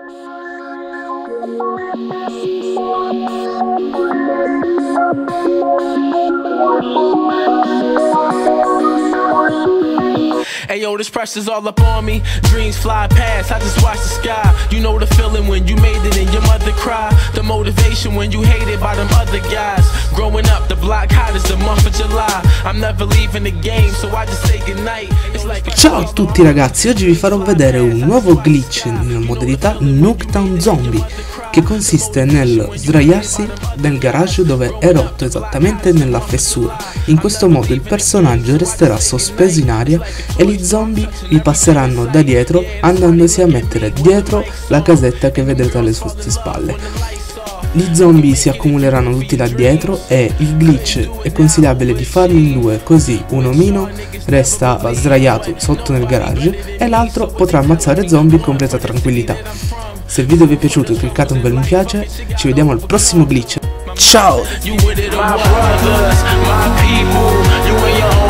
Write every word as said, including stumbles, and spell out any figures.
Hey yo, this pressure's all up on me. Dreams fly past, I just watch the sky. You know the feeling when you made it and your mother cry. The motivation when you hated by them other guys. Growing up, the block hot is the month of July. I'm never leaving the game, so I just say goodnight. It's like a... Ciao a tutti ragazzi, oggi vi farò vedere un nuovo glitch nella modalità Nuketown Zombie, che consiste nel sdraiarsi nel garage dove è rotto esattamente nella fessura. In questo modo il personaggio resterà sospeso in aria e gli zombie vi passeranno da dietro andandosi a mettere dietro la casetta che vedrete alle vostre spalle. Gli zombie si accumuleranno tutti là dietro e il glitch è consigliabile di farlo in due, così un omino resta sdraiato sotto nel garage e l'altro potrà ammazzare zombie con completa tranquillità. Se il video vi è piaciuto cliccate un bel mi piace, ci vediamo al prossimo glitch. Ciao!